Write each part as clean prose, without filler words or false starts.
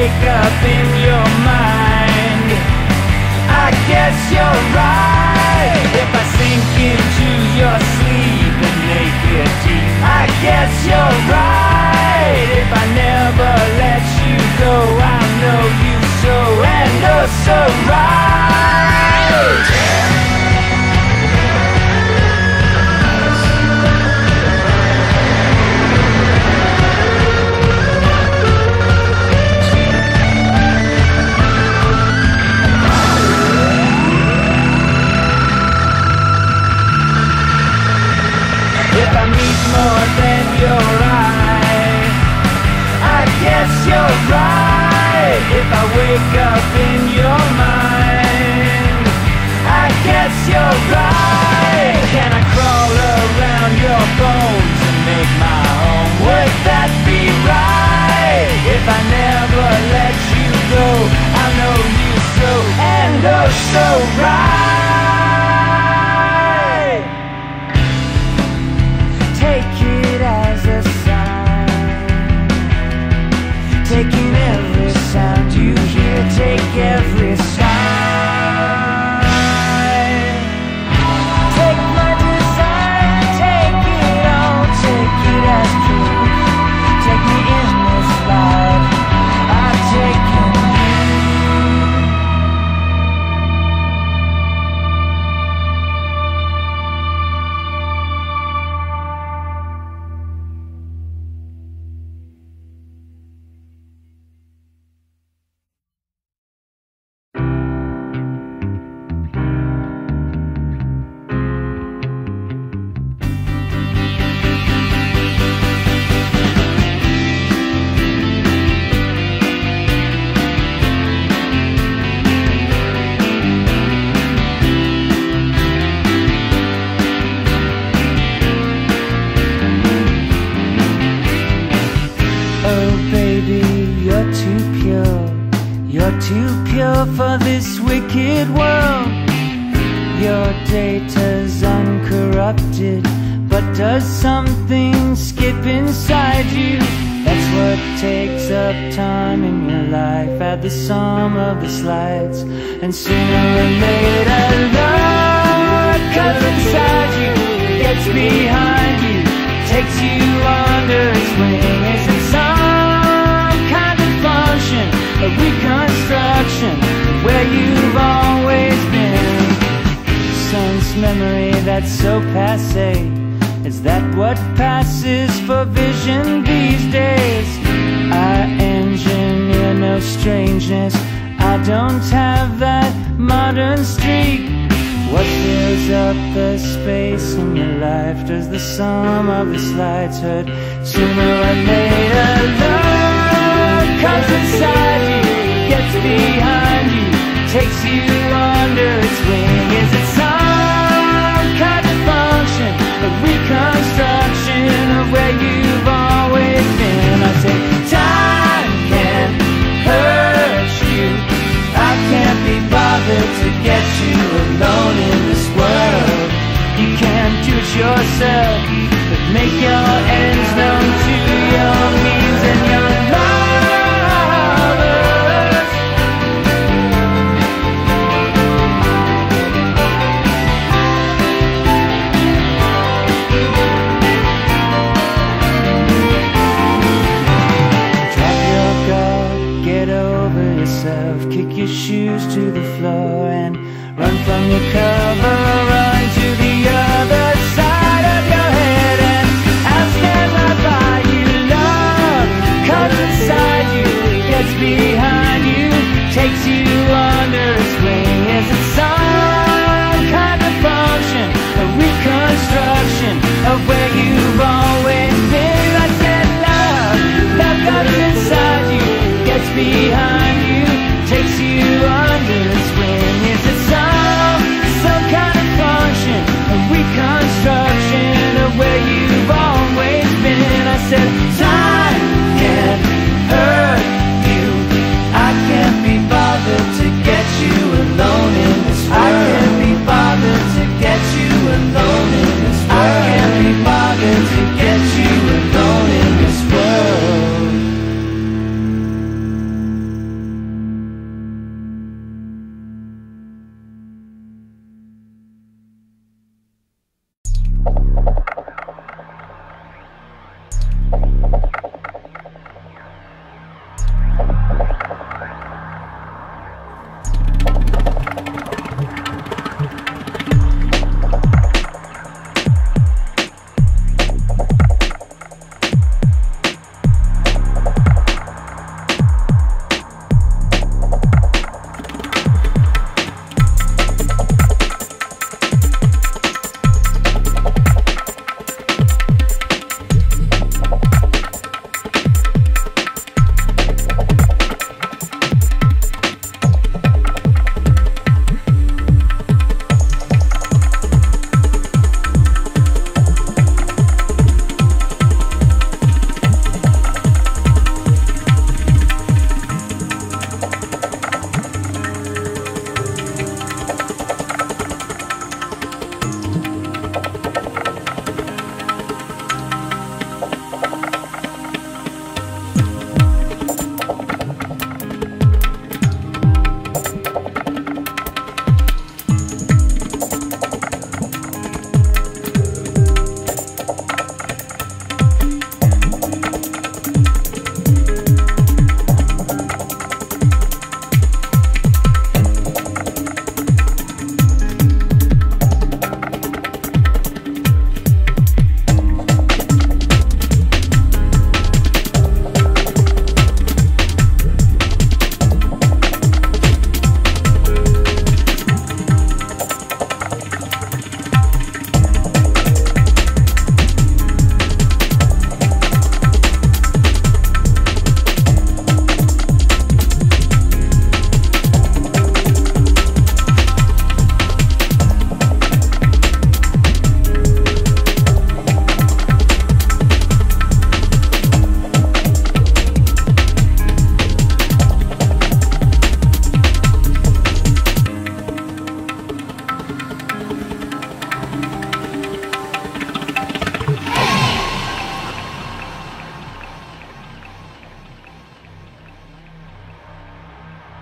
wake up in your mind. I guess you're right. If I sink into your sleep and make it deep, I guess you're right. If I never let you go, I'll know you so and oh so right. If I need more than your eye, I guess you're right. If I wake up in your mind, I guess you're right. Can I crawl around your bones and make my home? Would that be right? If I never let you go, I know you so and oh so right. Take it as a sign, taking every sound you hear, take every sign. Take my desire, take it all, take it as proof. Take me in this life, I've taken for this wicked world. Your data's uncorrupted, but does something skip inside you? That's what takes up time in your life. Add the sum of the slides, and sooner or later love comes inside you, gets behind you, takes you under its wing. Is it some kind of function, a reconstruction where you've always been? Sense memory that's so passé, is that what passes for vision these days? I engineer no strangeness, I don't have that modern streak. What fills up the space in your life? Does the sum of the slides hurt? Sooner or later love comes inside you, gets behind you, takes you under its wing. Is it some kind of function, a reconstruction of where you've always been? I say time can hurt you, I can't be bothered to get you alone in this world. You can't do it yourself, but make your ends known to your means and your lovers. Drop your guard, get over yourself, kick your shoes to the floor and run from your cover, run to the other side of your head, and I'll stand right by you. Love comes inside you, gets behind you, takes you under its wing. Is it some kind of function, a reconstruction of where you've always been? I said love comes inside you, gets behind you, takes you under its wing. Is it some kind of function, a reconstruction of where you've always been? I said time can hurt you, I can't be bothered to get you alone in this world. I can't be bothered to get you alone in this world. I can't be bothered to get you alone in this world.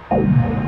Bye.